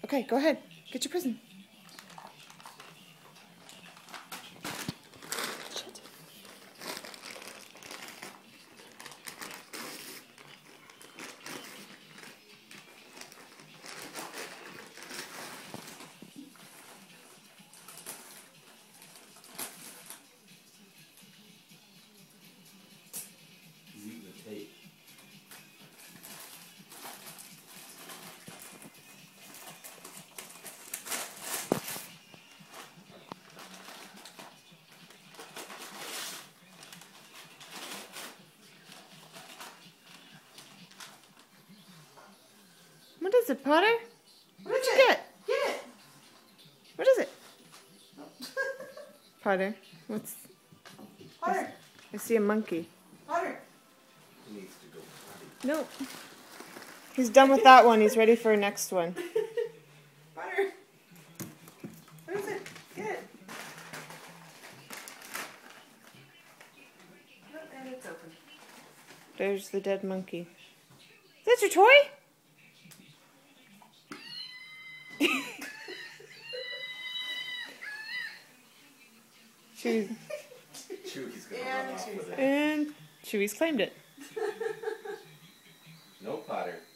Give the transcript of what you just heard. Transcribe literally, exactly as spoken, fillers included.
Okay, go ahead. Get your prison. Shit. He's eating the tape. What is it, Potter? What What'd is you it? get? Get it. What is it? Potter, what's... Potter. I see a monkey. Potter. He needs to go potty. Nope. He's done with that one. He's ready for a next one. Potter. What is it? Get it. Oh, and it's open. There's the dead monkey. Is that your toy? Chewy. Chewy's gonna And run off Chewy's with it. And Chewy's claimed it. No, Potter.